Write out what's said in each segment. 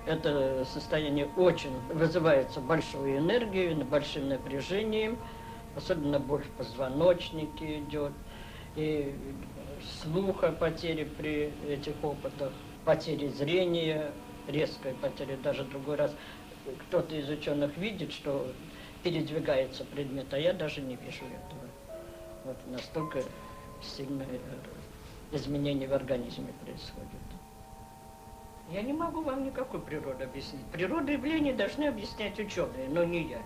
Это состояние очень вызывается большой энергией, большим напряжением, особенно боль в позвоночнике идет, и слуха потери при этих опытах, потери зрения, резкая потеря, даже другой раз кто-то из ученых видит, что передвигается предмет, а я даже не вижу этого. Вот настолько сильное изменение в организме происходит. Я не могу вам никакой природы объяснить. Природу явлений должны объяснять ученые, но не я.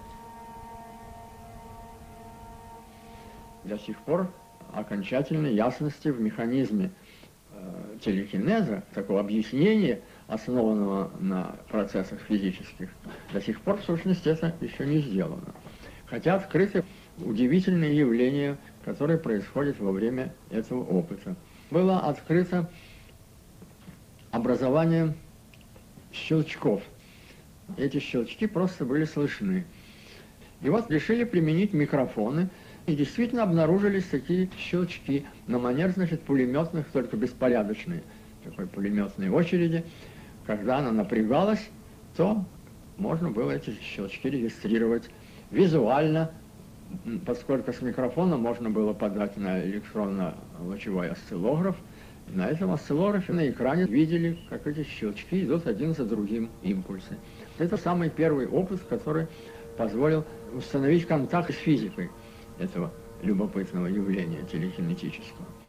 До сих пор окончательной ясности в механизме телекинеза, такого объяснения, основанного на процессах физических, до сих пор, в сущности, это еще не сделано. Хотя открыты удивительные явления, которые происходят во время этого опыта. Было открыто образование щелчков. Эти щелчки просто были слышны. И вот решили применить микрофоны, и действительно обнаружились такие щелчки на манер, значит, пулеметных, только беспорядочные, такой пулеметной очереди. Когда она напрягалась, то можно было эти щелчки регистрировать визуально, поскольку с микрофона можно было подать на электронно-лучевой осциллограф. На этом осциллографе на экране видели, как эти щелчки идут один за другим импульсы. Это самый первый опыт, который позволил установить контакт с физикой этого любопытного явления телекинетического.